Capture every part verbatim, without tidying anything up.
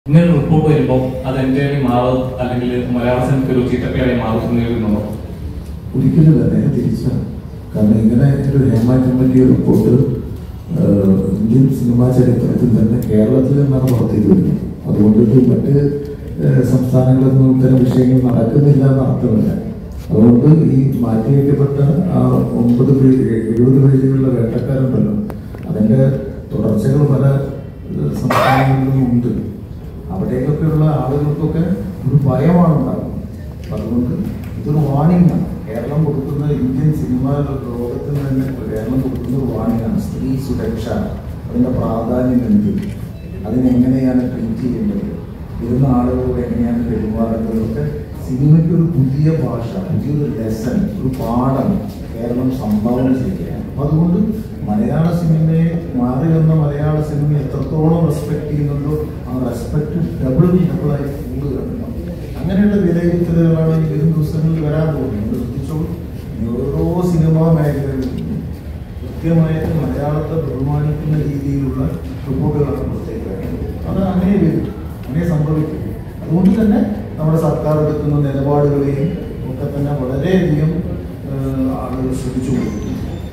ഇങ്ങനെ റിപ്പോർട്ട് വരുമ്പോൾ അത് എൻ്റെ മാറും അല്ലെങ്കിൽ മലയാള സിനിമയ്ക്ക് ഒരു ചീത്തപ്പേരായി മാറുന്നുണ്ടോ? ഒരിക്കലും തന്നെ തിരിച്ചാണ്. കാരണം ഇങ്ങനെ ഒരു Hema committee report Indian cinema ചരിത്രത്തിൽ തന്നെ കേരളത്തിൽ നിന്നാണ് പുറത്തേക്ക് വരുന്നത്. അതുകൊണ്ട് ഇത് മറ്റ് സംസ്ഥാനങ്ങളിൽ നിന്നും ഇത്തരം വിഷയങ്ങൾ നടക്കുന്നില്ല എന്ന് അർത്ഥമില്ല. അതുകൊണ്ട് ഈ മാറ്റിവെക്കപ്പെട്ട ആ ഒമ്പത് പേജ് എഴുപത് പേജുകളുടെ വേട്ടക്കാരുണ്ടല്ലോ, അതിൻ്റെ തുടർച്ചകൾ പല സംസ്ഥാനങ്ങളിലും ഉണ്ട്. അവിടേക്കൊക്കെയുള്ള ആളുകൾക്കൊക്കെ ഒരു ഭയമാണ് ഉണ്ടാകുന്നത്. അതുകൊണ്ട് ഇതൊരു വാണിംഗാണ്. കേരളം കൊടുക്കുന്ന ഇന്ത്യൻ സിനിമാ ലോകത്തിന് തന്നെ കേരളം കൊടുക്കുന്ന ഒരു വാണിംഗാണ്. സ്ത്രീ സുരക്ഷ, അതിൻ്റെ പ്രാധാന്യം എന്ത്, അതിനെങ്ങനെയാണ് ട്രീറ്റ് ചെയ്യേണ്ടത്, വരുന്ന ആളുകളോട് എങ്ങനെയാണ് പെരുമാറേണ്ടതൊക്കെ സിനിമയ്ക്ക് ഒരു പുതിയ ഭാഷ, പുതിയൊരു ലെസൺ, ഒരു പാഠം കേരളം സംഭാവന ചെയ്യുകയാണ്. അപ്പം അതുകൊണ്ട് മലയാള സിനിമയെ മാറി വന്ന മലയാള സിനിമ എത്രത്തോളം റെസ്പെക്ട് ചെയ്യുന്നുണ്ടോ ആ റെസ്പെക്ട് ഡബിൾ ഡബിളായി കൂടുതലാണ്. അങ്ങനെയുള്ള വിലയിരുത്തലുകളാണ് ഈ വരും ദിവസങ്ങളിൽ വരാൻ പോകുന്നത്. ശ്രദ്ധിച്ചോളൂ, ഓരോ സിനിമാ മേഖലകളിലും കൃത്യമായിട്ട് മലയാളത്തെ ബഹുമാനിക്കുന്ന രീതിയിലുള്ള റിപ്പോർട്ടുകളാണ് പുറത്തേക്ക് വരുന്നത്. അത് അങ്ങനെ വരും, അങ്ങനെ സംഭവിക്കും. അതുകൊണ്ട് തന്നെ നമ്മുടെ സർക്കാർ എടുക്കുന്ന നിലപാടുകളെയും ഒക്കെ തന്നെ വളരെയധികം ആളുകൾ ശ്രദ്ധിച്ചു കൊടുക്കും.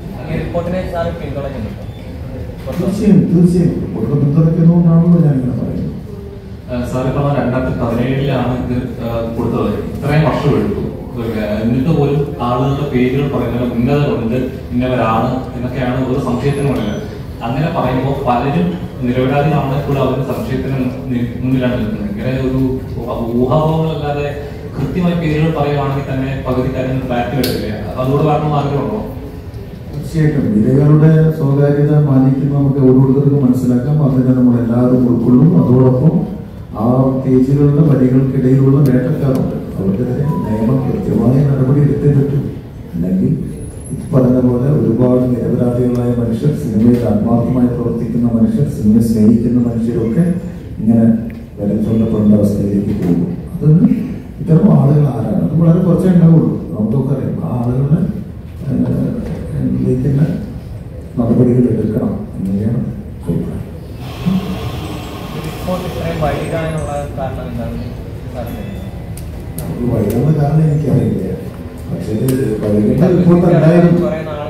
തീർച്ചയായും തീർച്ചയായും റിപ്പോർട്ട് പിന്തുണയ്ക്കുന്നതുകൊണ്ടാണല്ലോ ഞാനിങ്ങനെ പറയുന്നത്. സാർ ഇപ്പോൾ രണ്ടായിരത്തി പതിനേഴിലാണ് ഇത് കൊടുത്തത്. ഇത്രയും വർഷം എടുത്തു. എന്നിട്ട് പോലും ആളുകളുടെ പേരുകൾ പറയുന്നത് ഇന്നതുണ്ട്, ഇന്നവരാണ് എന്നൊക്കെയാണ് ഒരു സംശയത്തിന് പറയുന്നത്. അങ്ങനെ പറയുമ്പോൾ പലരും നിരപരാധികളാണെങ്കിൽ കൂടെ അവരുടെ സംശയത്തിന് മുന്നിലാണ് നിൽക്കുന്നത്. ഇങ്ങനെ ഒരു ഊഹാപോഹങ്ങളല്ലാതെ കൃത്യമായി പേരുകൾ പറയുകയാണെങ്കിൽ തന്നെ പകുതിക്കാരൻ ബാറ്റ് വരില്ല. അതുകൂടെ വരണം ആഗ്രഹമുണ്ടോ? തീർച്ചയായിട്ടും വിലകളുടെ സ്വകാര്യത മാനിക്കുന്ന നമുക്ക് ഓരോരുത്തർക്കും മനസ്സിലാക്കാം. അതിനെ നമ്മൾ എല്ലാവരും ഉൾക്കൊള്ളും. അതോടൊപ്പം ആ പേജുകളുടെ വരികൾക്കിടയിലുള്ള വേട്ടക്കാരുണ്ട്, അവർക്കെതിരെ നിയമം കൃത്യമായ നടപടി എടുത്തേ പറ്റും. അല്ലെങ്കിൽ ഈ പറഞ്ഞ പോലെ ഒരുപാട് നിരപരാധികളായ മനുഷ്യർ, സിനിമയിൽ ആത്മാർത്ഥമായി പ്രവർത്തിക്കുന്ന മനുഷ്യർ, സിനിമയെ സ്നേഹിക്കുന്ന മനുഷ്യരൊക്കെ ഇങ്ങനെ വരച്ചൊല്ലപ്പെടേണ്ട അവസ്ഥയിലേക്ക് പോകും. അതൊന്ന് ഇത്തരം ആളുകൾ ആരാണ്? അത് വളരെ കുറച്ചേ ഉണ്ടാവുള്ളൂ. നമുക്കൊക്കെ അറിയാം. ആ ആളുകളുടെ ിലേക്കുള്ള നടപടികൾ എടുക്കണം എന്നുള്ളതാണ് അഭിപ്രായം. വൈകുന്ന കാരണം എനിക്കറിയില്ല. പക്ഷേ വൈകുന്ന റിപ്പോർട്ട് ഉണ്ടായിരുന്നു.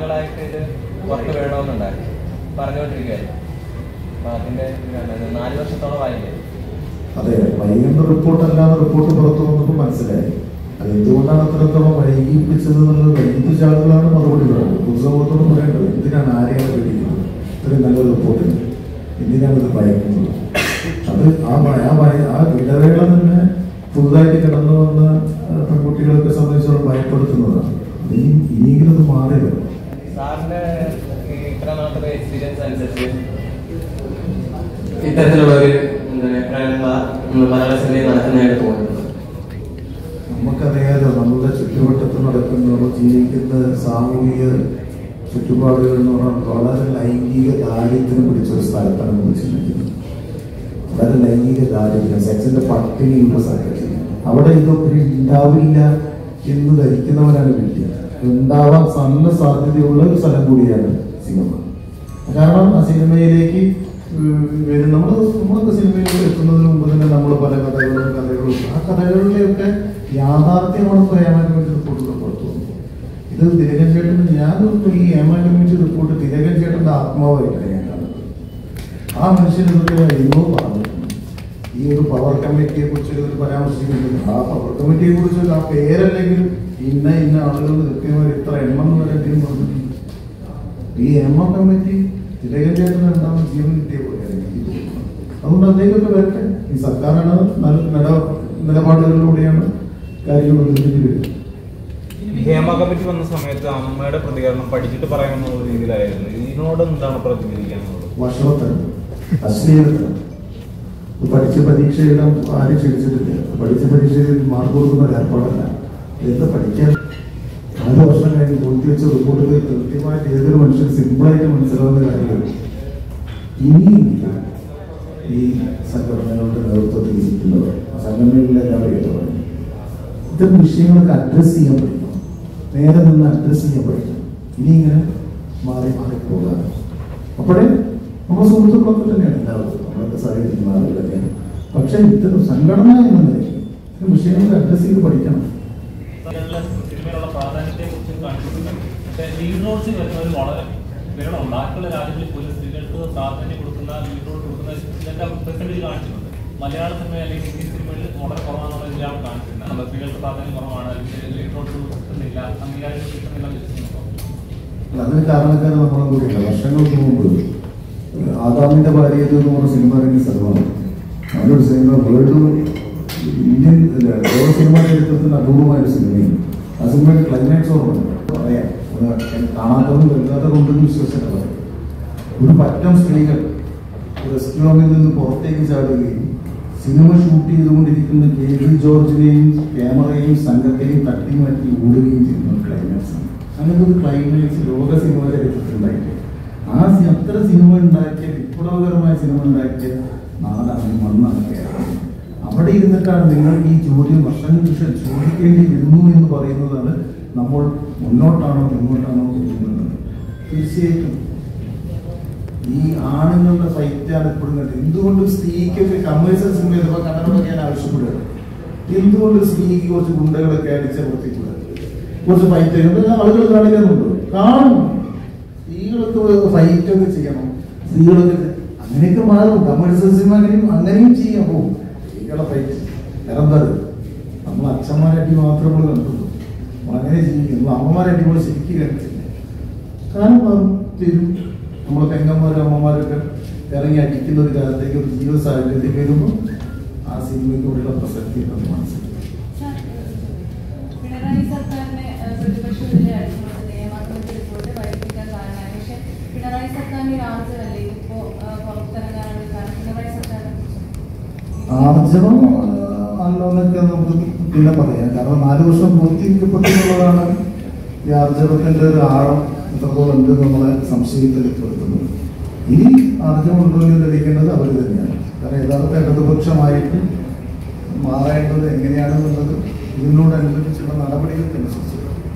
അതെ, വൈകുന്ന റിപ്പോർട്ട് അല്ലാതെ റിപ്പോർട്ട് പുറത്തു വന്നപ്പോൾ മനസ്സിലായി അത് എന്തുകൊണ്ടാണ് അത്രത്തോളം വൈകിപ്പിച്ചത് എന്നുള്ളത്. വൈകിപ്പിച്ച ആളുകളാണ് മറുപടി പറയുന്നത്. പൊതുസമൂഹത്തോട് പറയേണ്ടത് എന്തിനാണ് ആരെയാണ് പേടിക്കുന്നത്, ഇത്രയും നല്ലൊരു റിപ്പോർട്ടിന് എന്തിനാണ് ഇത് ഭയക്കുന്നത്. അത് ആ ആ ഭയ ആ ഇടവേള തന്നെ പുതുതായിട്ട് കിടന്നു വന്ന പെൺകുട്ടികളൊക്കെ സംബന്ധിച്ചോളം ഭയപ്പെടുത്തുന്നതാണ്. ഇനി ഇനിയെങ്കിലും അത് മാറി വരും. ഇത്തരത്തിലുള്ള ഒരു മലയാള സിനിമയിൽ നടക്കുന്നതായിട്ട് തോന്നുന്നത് നമുക്കറിയാലോ. നമ്മുടെ ചുറ്റുവട്ടത്ത് നടക്കുന്ന ജീവിക്കുന്ന സാമൂഹിക ചുറ്റുപാടുകൾ എന്ന് പറഞ്ഞാൽ വളരെ ലൈംഗിക ദാരിദ്ര്യം പിടിച്ചൊരു സ്ഥലത്താണ് നമ്മൾ ചിന്തിക്കുന്നത്. വളരെ ലൈംഗിക ദാരിദ്ര്യം, സെക്സിന്റെ പട്ടിണിയുള്ള സ്ഥലത്ത് അവിടെ ഇതൊക്കെ ഉണ്ടാവില്ല എന്ന് ധരിക്കുന്നവരാണ് വീട്ടിൽ. ഉണ്ടാവാൻ നല്ല സാധ്യതയുള്ള ഒരു സ്ഥലം കൂടിയാണ് സിനിമ. കാരണം ആ സിനിമയിലേക്ക് വരും നമ്മൾ നമ്മളൊക്കെ സിനിമയിലേക്ക് എത്തുന്നതിന് മുമ്പ് തന്നെ നമ്മൾ പല കഥകളും കഥകളും ആ കഥകളിലെയൊക്കെ യാഥാർത്ഥ്യമാണ് ഇപ്പോൾ ഹേമ കമ്മിറ്റി റിപ്പോർട്ടുകൾ പുറത്തു വന്നത്. ഇത് തിലകൻ ചേട്ടൻ, ഞാനിപ്പോൾ ഈ ഹേമ കമ്മിറ്റി റിപ്പോർട്ട് തിലകൻ ചേട്ടൻ്റെ ആത്മാവായിട്ടാണ് ഞാൻ കാണുന്നത്. ആ മനുഷ്യൻ ഇതൊക്കെ എന്നോ പറഞ്ഞിട്ടുണ്ട്. ഈ ഒരു പവർ കമ്മിറ്റിയെ കുറിച്ച് ഒരു പരാമർശിക്കുന്നുണ്ട്. ആ പവർ കമ്മിറ്റിയെ കുറിച്ച് ആ പേരല്ലെങ്കിലും ഇന്ന ഇന്ന ആളുകൾ കൃത്യമായി ഇത്ര എണ്ണം വരെങ്കിലും പറഞ്ഞിട്ടുണ്ട്. ഈ ഹേമ കമ്മിറ്റി തിലകൻ ചേട്ടൻ ഉണ്ടാകുന്ന ജീവൻ കിട്ടിയ പോലെയാണ് എനിക്ക് തോന്നുന്നത്. അതുകൊണ്ട് അതിലേക്കൊക്കെ വരട്ടെ. ഈ സർക്കാരാണ് നല്ല നിലപാടുകളിലൂടെയാണ് കാര്യങ്ങൾ വരും. ഹേമ കമ്മിറ്റി വന്ന സമയത്ത് അമ്മയുടെ പ്രതികരണം പഠിച്ചിട്ട് പറയാമെന്ന രീതിയിലായിരുന്നു. ഇതിനോട് എന്താണ് പ്രതികരിക്കാനുള്ളത്? വഷളത്തരം, അശ്ലീലത്തരം. പഠിച്ച പരീക്ഷ എഴുതാൻ ആരും ക്ഷണിച്ചിട്ടില്ല. പഠിച്ച പരീക്ഷയിൽ മാർക്ക് കൊടുക്കുന്ന ഒരു ഏർപ്പാടല്ല. എന്താ പഠിക്കാൻ നാല് വർഷം കഴിഞ്ഞ് പൂർത്തി വെച്ച റിപ്പോർട്ടുകൾ കൃത്യമായിട്ട് ഏതൊരു മനുഷ്യൻ സിമ്പിളായിട്ട് മനസ്സിലാവുന്ന കാര്യങ്ങൾ ഇനിയില്ല. ഈ സംഘടനകളുടെ നേതൃത്വത്തിൽ ഇരിക്കുന്നവർ, സംഘടനകളിലെല്ലാം അറിയാത്തവർ ഇത്തരം വിഷയങ്ങളൊക്കെ അഡ്രസ് ചെയ്യാൻ പഠിക്കണം. നേരെ നിന്ന് അഡ്രസ് ചെയ്യാൻ പഠിക്കണം. ഇനി ഇങ്ങനെ മാറി മാറി പോകാറ്. അപ്പോഴേ നമ്മുടെ സുഹൃത്തുക്കളൊക്കെ തന്നെയാണ് എല്ലാവരും നമ്മളൊക്കെ സഹകരിക്കുന്ന ആളുകളൊക്കെയാണ്. പക്ഷെ ഇത്തരം സംഘടന എന്ന നിലയിൽ വിഷയങ്ങൾ അഡ്രസ് ചെയ്ത് പഠിക്കണം. സിനിമയിലുള്ള പ്രാധാന്യത്തെ കുറിച്ച് കാണിച്ചിട്ടുണ്ട്. പക്ഷേ ലീഡ് റോൾസിൽ വരുന്നവർ വളരെ വിരളമുണ്ട്. ബാക്കിയുള്ള രാജ്യങ്ങളിൽ പോലും സ്ത്രീകൾക്ക് പ്രാധാന്യം കൊടുക്കുന്ന ലീഡ് റോൾ കൊടുക്കുന്ന ഇതിന്റെ പെർസെന്റേജ് കാണിച്ചിട്ടുണ്ട്. മലയാള സിനിമ അല്ലെങ്കിൽ ഹിന്ദി സിനിമയിൽ വളരെ കുറവാണെന്നുള്ള ഇതിലാണ് കാണിച്ചിരുന്നത്. നമ്മുടെ സ്ത്രീകൾക്ക് പ്രാധാന്യം കുറവാണ്, ലീഡ് റോൾസ് കിട്ടുന്നില്ല, അംഗീകാരം കിട്ടുന്നില്ല എന്ന് വിശ്വസിക്കുന്നു. അതിന് കാരണക്കാരൻ നമ്മളെ കൂടിയില്ല. വർഷങ്ങൾക്ക് മുമ്പ് ആദാമിന്റെ ഭാര്യ എന്ന് പറഞ്ഞ സിനിമ ഇറങ്ങിയ സ്ഥലമാണ്. അതിനൊരു സിനിമ വേൾഡ് ഇന്ത്യൻ ലോക സിനിമാ ചരിത്രത്തിന് അപൂർവമായൊരു സിനിമയാണ്. ആ സിനിമയുടെ ക്ലൈമാക്സ് ഓർമ്മ പറയാം, കാണാത്തതും കേൾക്കാത്തതുണ്ടെന്ന് വിശ്വസിച്ചിട്ട് പറയാം. ഒരു പറ്റം സ്ത്രീകൾ റെസ്ക്യൂ ഹോമിൽ നിന്ന് പുറത്തേക്ക് ചാടുകയും സിനിമ ഷൂട്ട് ചെയ്തുകൊണ്ടിരിക്കുന്ന കെ വി ജോർജിനെയും ക്യാമറയും സംഘത്തെയും തട്ടി മാറ്റി ഓടുകയും ചെയ്യുന്ന ക്ലൈമാക്സ് ആണ്. അങ്ങനത്തെ ഒരു ക്ലൈമാക്സ് ലോക സിനിമ ചരിത്രത്തിലുണ്ടായിട്ട് ആ അത്ര സിനിമ ഉണ്ടാക്കിയ വിപ്ലവകരമായ സിനിമ ഉണ്ടാക്കിയ നാടാണ് മണ്ണാണ് കേരളം. അവിടെ ഇരുന്നിട്ടാണ് നിങ്ങൾ ഈ ചോദ്യം വർഷങ്ങൾക്ക് ശേഷം ചോദിക്കേണ്ടി വരുന്നു എന്ന് പറയുന്നതാണ് നമ്മൾ മുന്നോട്ടാണോ മുന്നോട്ടാണോ പോകുന്നത്. തീർച്ചയായിട്ടും ഈ ആണുങ്ങളുടെ ഫൈറ്റാണ് എപ്പോഴും കണ്ടത്. എന്തുകൊണ്ട് സ്ത്രീക്കൊക്കെ കമേഴ്സ്യൽ സിനിമ ചിലപ്പോൾ കണ്ണട പറയാൻ ആവശ്യപ്പെടുകയാണ്. എന്തുകൊണ്ട് സ്ത്രീക്ക് കുറച്ച് ഗുണ്ടകളൊക്കെ അടിച്ച പ്രവർത്തിക്കുക, കുറച്ച് ഫൈറ്റ് ചെയ്യുന്നത് ആളുകൾ കാണിക്കുന്നുണ്ടോ? കാണും. സ്ത്രീകൾക്ക് ഫൈറ്റൊക്കെ ചെയ്യണം, സ്ത്രീകളൊക്കെ അങ്ങനെയൊക്കെ മാറും. കമേഴ്സ്യൽ സിനിമ അങ്ങനെയും അങ്ങനെയും ചെയ്യാൻ പോകും. സ്ത്രീകളെ ഫൈറ്റ് വേറെന്താ? നമ്മൾ അച്ഛന്മാരെ അടി മാത്രം നമ്മൾ കണ്ടുള്ളൂ. അങ്ങനെ ജീവിക്കുന്നു. അമ്മമാരെ അടി നമ്മൾ ശരിക്കും കണ്ടിട്ടില്ല. കാരണം തരും നമ്മളെ പെങ്ങന്മാരും അമ്മമാരൊക്കെ ഇറങ്ങി അടിക്കുന്ന ഒരു കാലത്തേക്ക് ഒരു ജീവിത സാഹചര്യത്തിൽ വരുമ്പോൾ ആ സിനിമയ്ക്കുള്ള പ്രസക്തി നമ്മൾ മനസ്സിലാക്കി. പിണറായി സർക്കാരിനെ പ്രതിപക്ഷത്തിന്റെ റിപ്പോർട്ട് വൈകിക്കാൻ കാരണമായി. പക്ഷെ പിണറായി സർക്കാരിന്റെ രാജ്യമല്ലേ ഇപ്പോ പുറത്തിറങ്ങാനുള്ള കാരണം? പിണറായി സർക്കാർ ആർജവം അല്ലോന്നൊക്കെ നമുക്ക് പിന്നെ പറയാം. കാരണം നാല് വർഷം പൂർത്തീകരിക്കപ്പെട്ടുള്ളതാണ് ഈ ആർജവത്തിന്റെ ഒരു ആഴം എത്രത്തോളം ഉണ്ട് നമ്മളെ സംശയത്തിലെപ്പെടുത്തുന്നത്. ഇനി ആർജവം ഉണ്ടോ എന്ന് തെളിയിക്കേണ്ടത് അവർ തന്നെയാണ്. കാരണം യഥാർത്ഥ ഇടതുപക്ഷമായിട്ട് മാറേണ്ടത് എങ്ങനെയാണെന്നുള്ളത് ഇതിനോടനുബന്ധിച്ചുള്ള നടപടികൾക്കനുസരിച്ച്